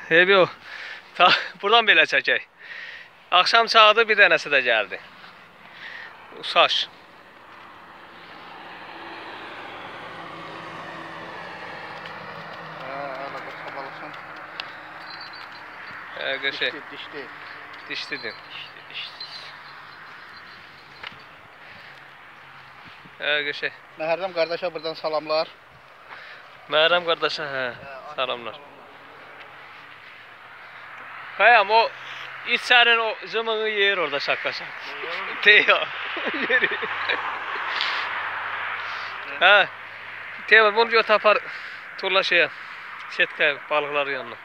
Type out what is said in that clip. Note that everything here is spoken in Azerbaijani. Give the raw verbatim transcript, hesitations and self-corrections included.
Ebi o. Ta, buradan belə çəkək. Axşam çağdı bir dənəsi də gəldi. Saç. Hə, şey. Dişli. Dişlidir. Dişli, dişsiz. Hə, şey. Məhərrəm qardaşa buradan salamlar. Məhərrəm qardaşa, hə, salamlar. Qayam, o içərin o zımını yeyir orada şaqqa-şaq. Teyo. Yeri. Hə. Teyo, bunu götür apar turla şeyə. Setkaya, balıqların yanına.